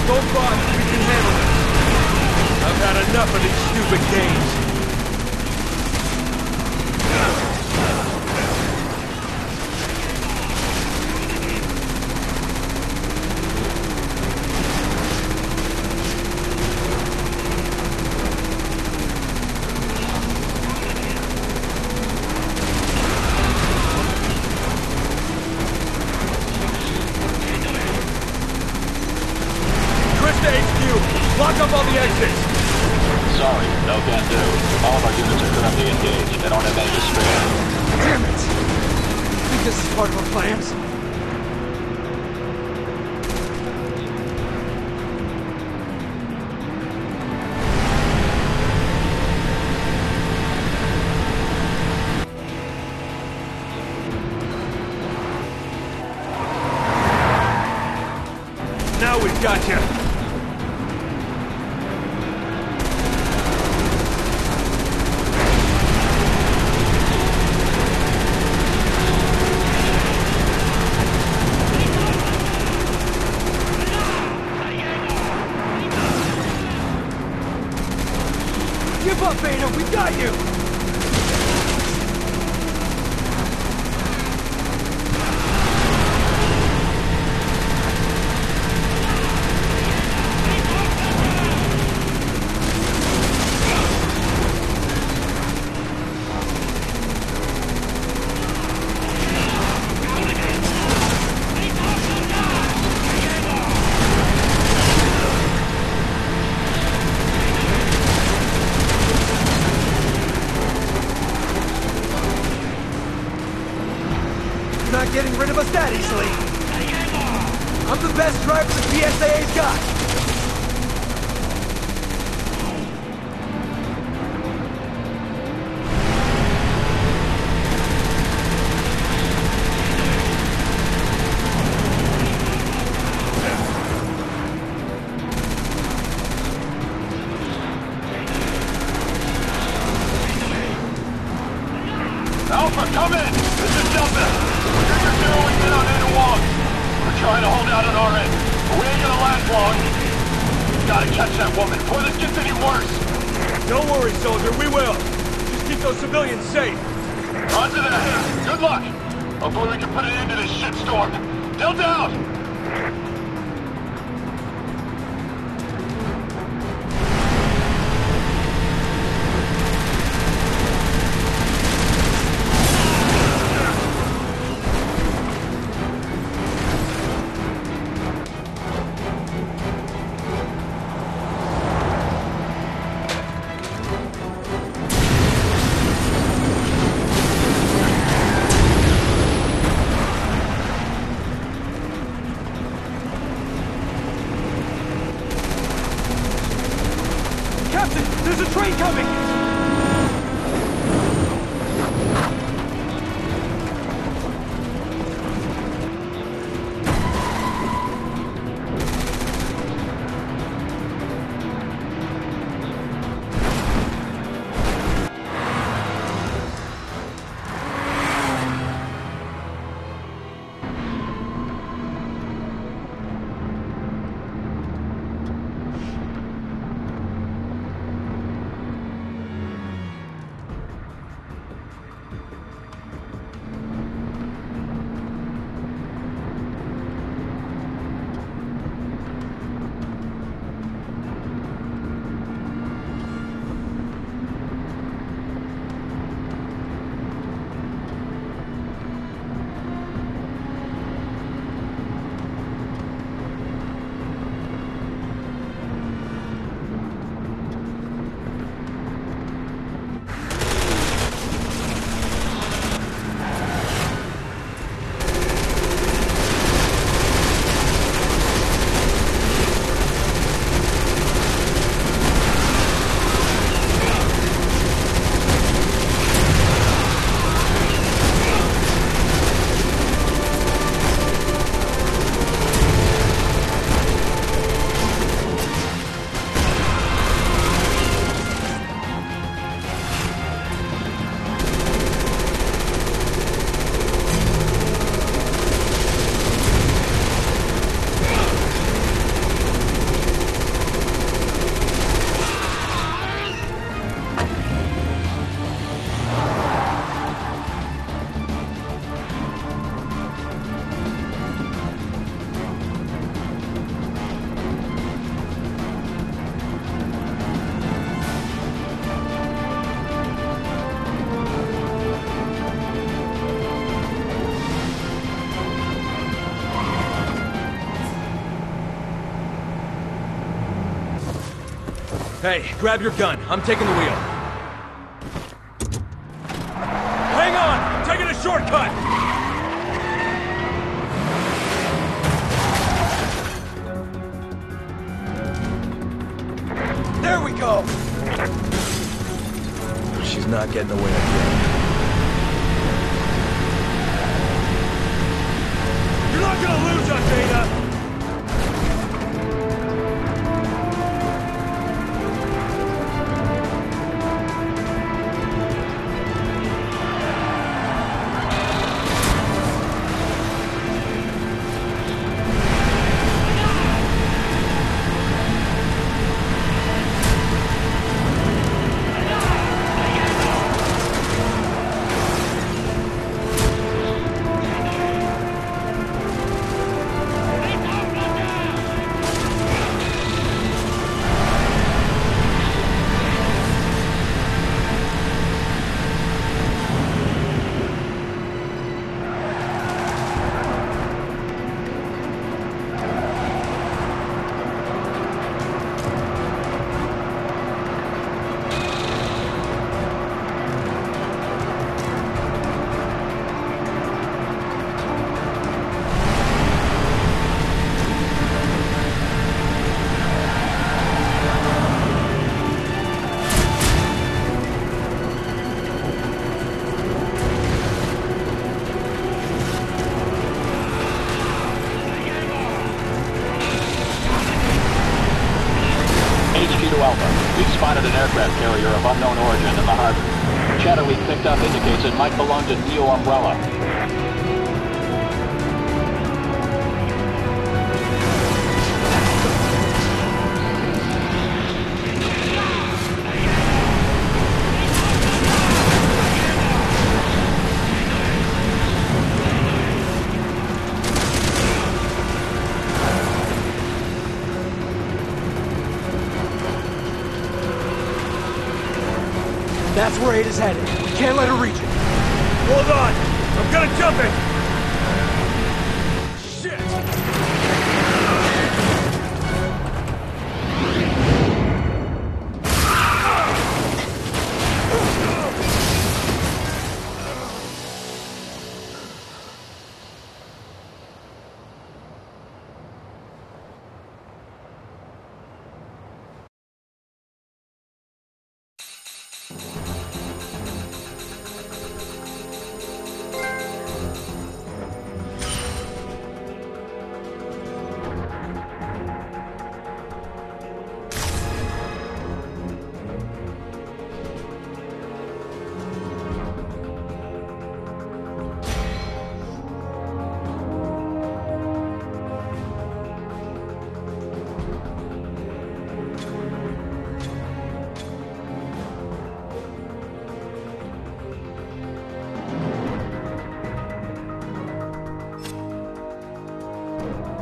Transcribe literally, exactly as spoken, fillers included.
Go fast, we can handle this. I've had enough of these stupid games. Lock up all the exits! Sorry, no can do. All of our units are currently engaged. They don't have any to spare. Damn it! You think this is part of our plans? Now we've got you! Give up, Vader! We got you! Not getting rid of us that easily. I'm the best driver the P S A A's got. Alpha, come in! This is Delta! You're zeroing in on Ada Wong. We're trying to hold out on our end, but we ain't gonna last long. We gotta catch that woman before this gets any worse. Don't worry, soldier, we will. Just keep those civilians safe. Roger that. Good luck. Hopefully we can put an end to this shitstorm. Delta out! Captain, there's a train coming! Hey, grab your gun. I'm taking the wheel. Hang on! I'm taking a shortcut! There we go! She's not getting away again. You're not gonna lose us, Ada! We've spotted an aircraft carrier of unknown origin in the harbor. Chatter we picked up indicates it might belong to Neo Umbrella. That's where Ada's headed. We can't let her reach it. Hold on! I'm gonna jump it! Shit! You